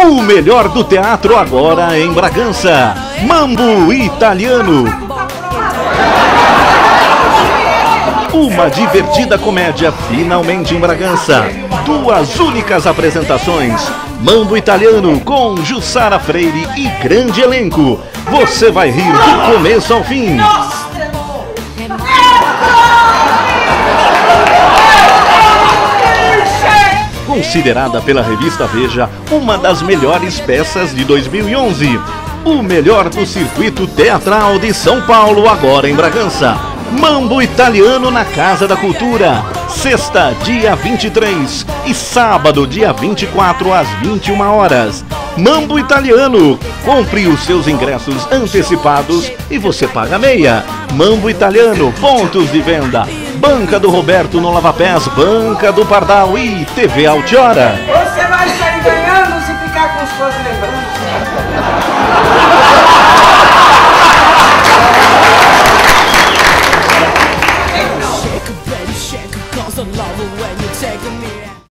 O melhor do teatro agora em Bragança. Mambo Italiano. Uma divertida comédia finalmente em Bragança. 2 únicas apresentações. Mambo Italiano com Jussara Freire e grande elenco. Você vai rir do começo ao fim. Considerada pela revista Veja uma das melhores peças de 2011. O melhor do circuito teatral de São Paulo agora em Bragança. Mambo Italiano na Casa da Cultura. Sexta, dia 23 e sábado, dia 24 às 21 horas. Mambo Italiano. Compre os seus ingressos antecipados e você paga meia. Mambo Italiano, pontos de venda. Banca do Roberto no Lava Pés, Banca do Pardal e TV Altiora. Você vai sair ganhando se ficar com suas lembranças. Shake a baby, shake a cause I love it when